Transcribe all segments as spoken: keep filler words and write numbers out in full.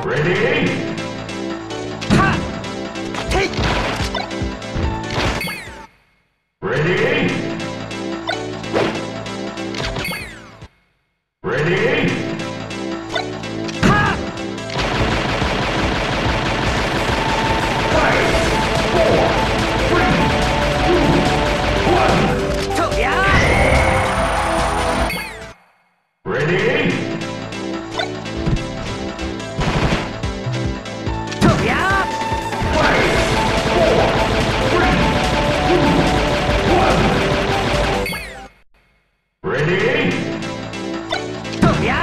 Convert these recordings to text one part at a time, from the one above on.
Ready? Ha! Take! Ready? Ready? Ha! Five, four, three, two, one. To ya! Ready? To ya! Five, four, three, two, one. Ready? To ya!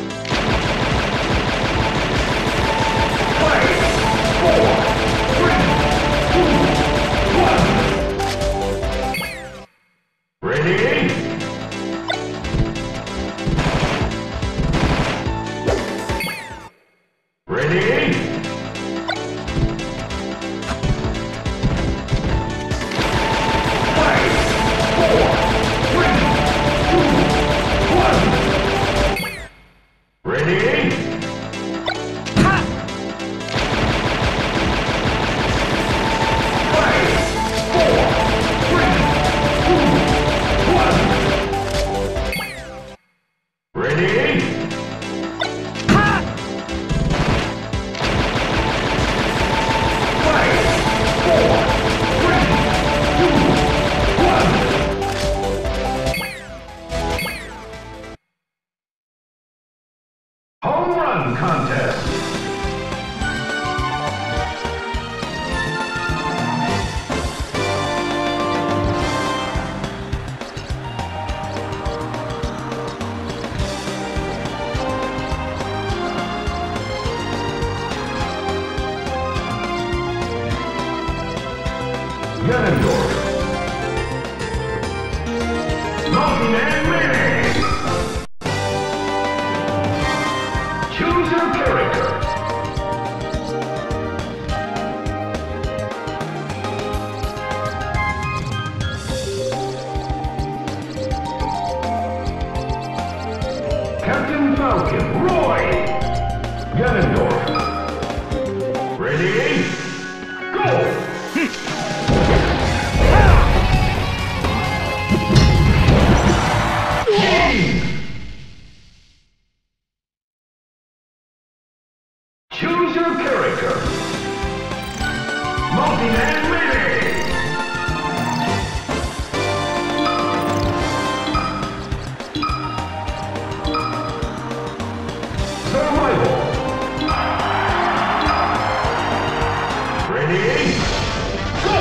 Five, four, three, two, one. Ready? Ready? Five, four, three, two, one. Ready? Ha! Five, four, three, two, one. Ready? Ha! Five, four, three, two, one. Home run contest. Ganondorf. Multi-Man Mayday. Choose your character. Captain Falcon, Roy. Ganondorf. Ready? Go! Choose your character. Multi-Man Mayday. Survival. Ready? Go!